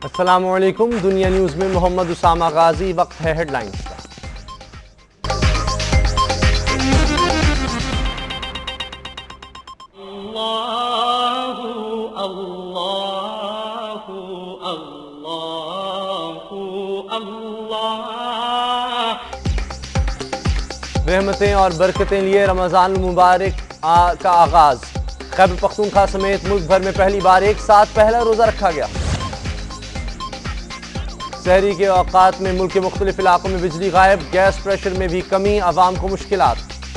अस्सलामुअलैकुम। दुनिया न्यूज़ में मोहम्मद उसामा गाजी। वक्त है हेडलाइंस का। रहमतें और बरकतें लिए रमज़ान मुबारक का आगाज। खैबर पख्तूनख्वा समेत मुल्क भर में पहली बार एक साथ पहला रोजा रखा गया। सहरी के औकात में मुल्क के मुख्तलिफ इलाकों में बिजली गायब, गैस प्रेशर में भी कमी, आवाम को मुश्किलात।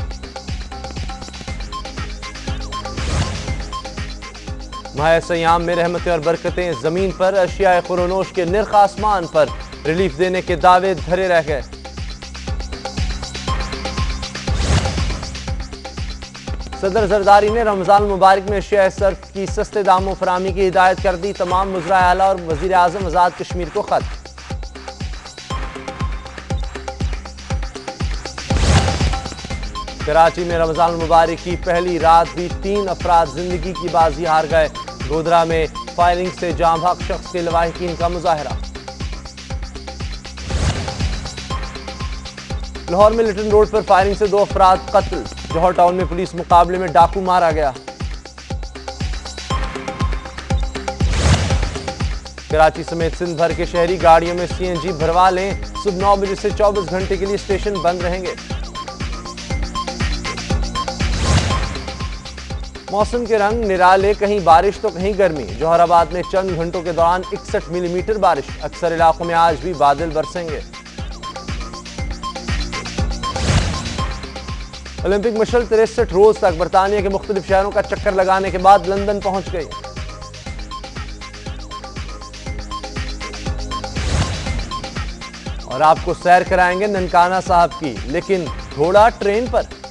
माह सयाम में रहमतें और बरकतें जमीन पर, अशिया खुरोनोश के निर्ख आसमान पर, रिलीफ देने के दावे धरे रह गए। सदर जरदारी ने रमजान मुबारक में अशिया सर्फ की सस्ते दामों फराहमी की हिदायत कर दी। तमाम मुजरा आला और वजीर आजम आजाद कश्मीर को खत। कराची में रमजान मुबारक की पहली रात भी 3 अफराद जिंदगी की बाजी हार गए। गोधरा में फायरिंग से जाँ भाग शख्स के लवाहिकीन का मुजाहरा। लाहौर में लिटन रोड पर फायरिंग से 2 अफराद कत्ल। जौहर टाउन में पुलिस मुकाबले में डाकू मारा गया। कराची समेत सिंध भर के शहरी गाड़ियों में सीएनजी भरवा लें। सुबह 9 बजे से 24 घंटे के लिए स्टेशन बंद रहेंगे। मौसम के रंग निराले, कहीं बारिश तो कहीं गर्मी। जौहराबाद में चंद घंटों के दौरान 61 मिलीमीटर बारिश। अक्सर इलाकों में आज भी बादल बरसेंगे। ओलंपिक मशल 63 रोज तक बरतानिया के मुख्तलिफ शहरों का चक्कर लगाने के बाद लंदन पहुंच गई। और आपको सैर कराएंगे ननकाना साहब की, लेकिन घोड़ा ट्रेन पर।